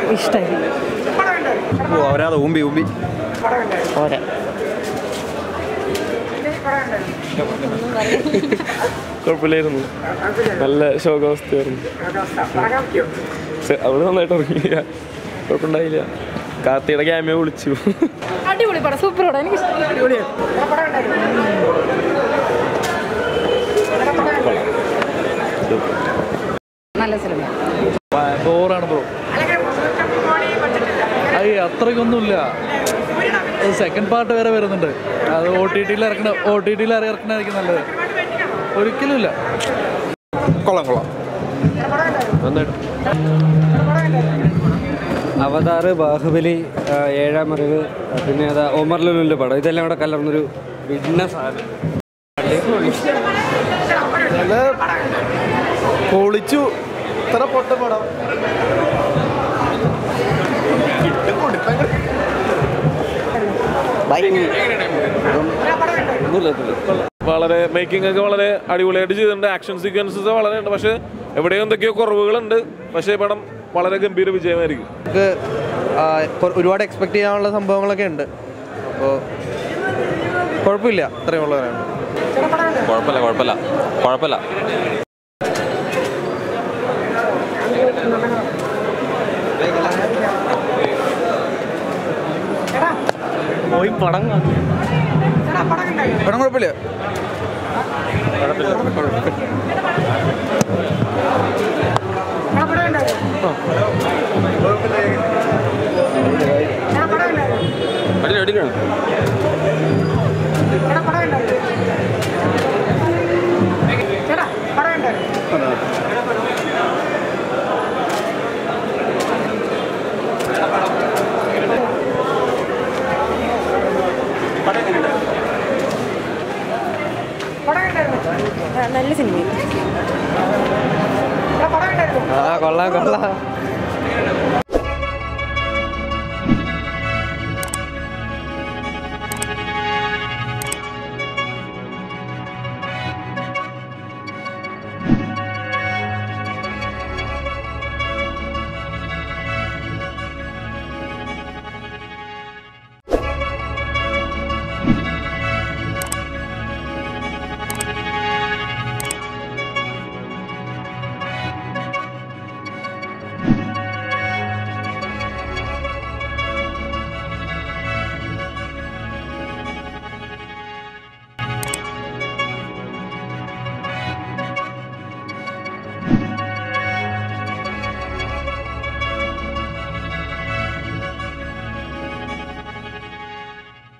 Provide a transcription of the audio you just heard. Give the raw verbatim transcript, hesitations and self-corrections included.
ഇഷ്ടമായി. അവരാതെ ഊമ്പി ഊമ്പി ഓരെ കുഴപ്പമില്ലായിരുന്നു. നല്ല ശോകാവസ്ഥയായിരുന്നു. അവിടെ നന്നായിട്ട് ഉറങ്ങിയില്ല, കുഴപ്പമുണ്ടായില്ല. കാർത്തിയുടെ ക്യാമിയോ വിളിച്ചു. അടിപൊളി പടം, സൂപ്പർ പടം, എനിക്ക് നല്ല സിനിമ. ബോറാണ് ബ്രോ. അയ്യ അത്രയ്ക്കൊന്നുമില്ല. സെക്കൻഡ് പാർട്ട് വരെ വരുന്നുണ്ട്. അത് ഒ ടി ടിയിൽ ഇറക്കണ ഒ ടി ടിയിൽ ഇറക്കണമായിരിക്കും നല്ലത്. ഒരിക്കലും ഇല്ല. കൊള്ളാം കൊള്ളാം നന്നായിട്ട്. അവതാർ, ബാഹുബലി, ഏഴാം അറിവ്, പിന്നെ അതാ ഒമർ ലുലുവിൻ്റെ പടം, ഇതെല്ലാം കൂടെ കലർന്നൊരു ഭിന്ന സാധനം. പൊളിച്ചു. ഇത്ര പൊട്ട പടം വളരെ മേക്കിംഗ് ഒക്കെ വളരെ അടിപൊളിയായിട്ട് ചെയ്തിട്ടുണ്ട്. ആക്ഷൻ സീക്വൻസസ് വളരെ ഉണ്ട്, പക്ഷെ എവിടെയോ എന്തൊക്കെയോ കുറവുകളുണ്ട്. പക്ഷേ പടം വളരെ ഗംഭീര വിജയമായിരിക്കും. നമുക്ക് ഒരുപാട് എക്സ്പെക്ട് ചെയ്യാനുള്ള സംഭവങ്ങളൊക്കെ ഉണ്ട്. അപ്പോൾ കുഴപ്പമില്ല, അത്രയും ഉള്ളവരാണ്. കുഴപ്പമില്ല കുഴപ്പമില്ല കുഴപ്പമില്ല പോയി പടം പടം കുഴപ്പമില്ല. നല്ല സിനിമ. ആ കൊള്ളാം കൊള്ളാം.